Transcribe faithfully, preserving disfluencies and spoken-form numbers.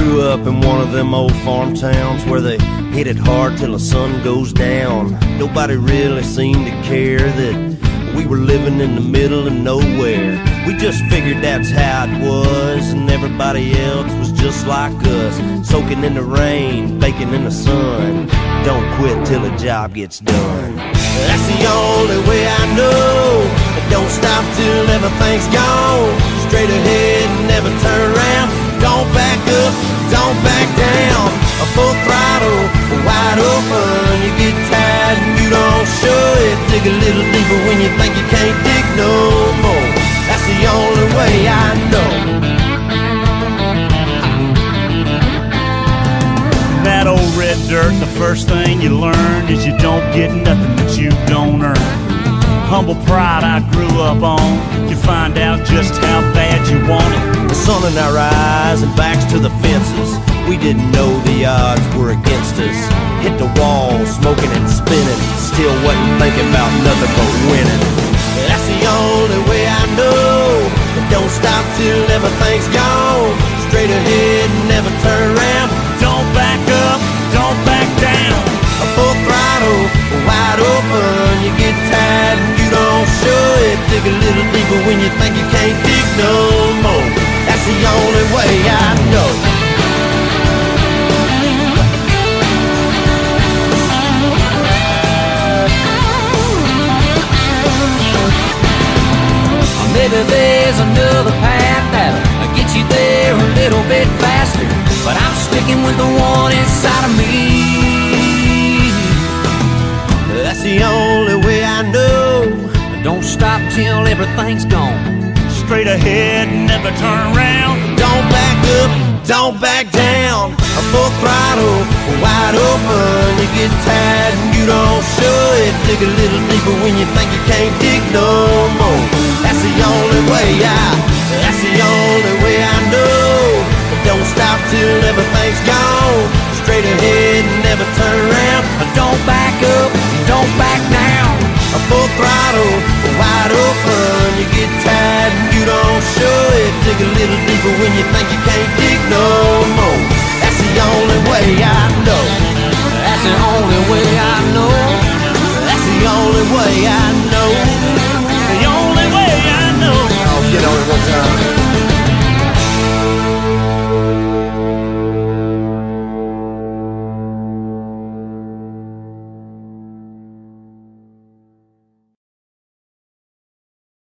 grew up in one of them old farm towns where they hit it hard till the sun goes down. Nobody really seemed to care that we were living in the middle of nowhere. We just figured that's how it was, and everybody else was just like us, soaking in the rain, baking in the sun. Don't quit till the job gets done. That's the only way I know. Don't stop till everything's gone. Straight ahead and never turn around. Don't back up, don't back down. A full throttle, wide open. You get tired and you don't show it. Dig a little deeper when you think you can't dig no more. That's the only way I know. That old red dirt, the first thing you learn is you don't get nothing that you don't earn. Humble pride I grew up on. You find out just how bad you want it. The sun in our eyes and backs to the fences. We didn't know the odds were against us. Hit the wall, smoking and spinning. Still wasn't thinking about nothing but winning. That's the only way I know. Don't stop till everything's gone. Straight ahead and never turn around. Don't back up, don't back down. A full throttle, wide open. You get tired and you don't show it. Dig a little deeper when you think you can't dig no more. That's the only way I know. Maybe there's another path that'll get you there a little bit faster, but I'm sticking with the one inside of me. That's the only way I know. Don't stop till everything's gone. Straight ahead, never turn around. Don't back up, don't back down. A full throttle, wide open. You get tired and you don't show it. Dig a little deeper when you think you can't dig no more. That's the only way I, that's the only way I know. Don't stop till everything's gone. Straight ahead and never turn around. Don't back up, don't back down. A full throttle, wide open. You get tired and you don't show it. Dig a little deeper when you think you can't dig no more. That's the only way I know. That's the only way I know. That's the only way I know.